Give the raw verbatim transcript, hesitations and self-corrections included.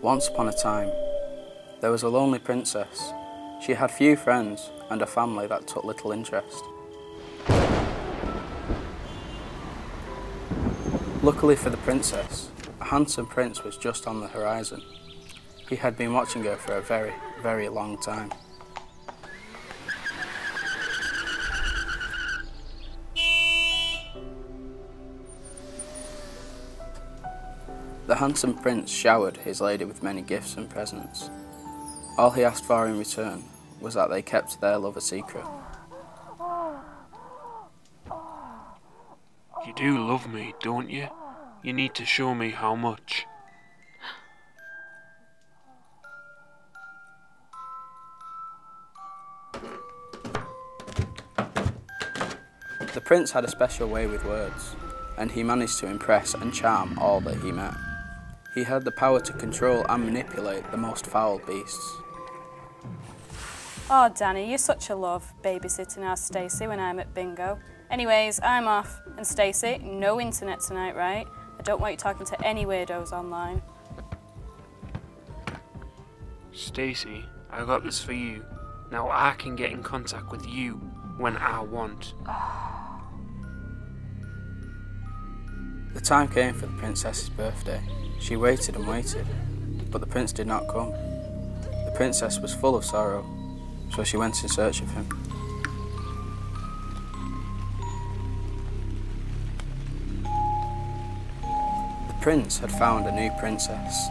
Once upon a time, there was a lonely princess. She had few friends and a family that took little interest. Luckily for the princess, a handsome prince was just on the horizon. He had been watching her for a very, very long time. The handsome prince showered his lady with many gifts and presents. All he asked for in return was that they kept their love a secret. You do love me, don't you? You need to show me how much. The prince had a special way with words, and he managed to impress and charm all that he met. He had the power to control and manipulate the most foul beasts. Oh, Danny, you're such a love, babysitting our Stacey when I'm at bingo. Anyways, I'm off. And Stacey, no internet tonight, right? I don't want you talking to any weirdos online. Stacey, I got this for you. Now I can get in contact with you when I want. The time came for the princess's birthday. She waited and waited, but the prince did not come. The princess was full of sorrow, so she went in search of him. The prince had found a new princess.